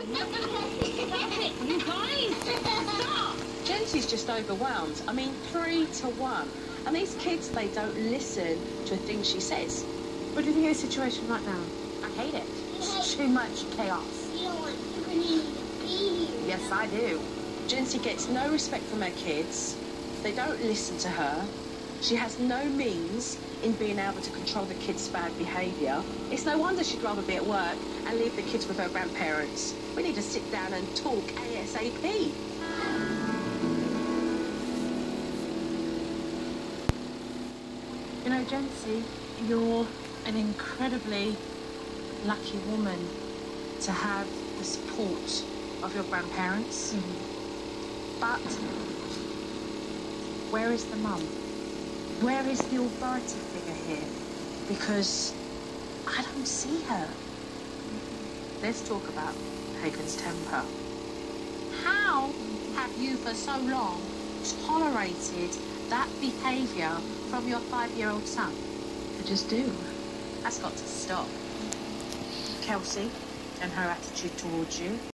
You guys, stop! Jensie's just overwhelmed. I mean, 3-1. And these kids, they don't listen to a thing she says. What do you think of the situation right now? I hate it. It's too much chaos. You don't want Tiffany to be here. Yes, I do. Jensie gets no respect from her kids. They don't listen to her. She has no means in being able to control the kids' bad behaviour. It's no wonder she'd rather be at work and leave the kids with her grandparents. We need to sit down and talk ASAP. You know, Jensie, you're an incredibly lucky woman to have the support of your grandparents. But where is the mum? Where is the authority figure here? Because I don't see her. Let's talk about Haven's temper. How have you for so long tolerated that behaviour from your 5-year-old son? I just do. That's got to stop. Kelsey and her attitude towards you.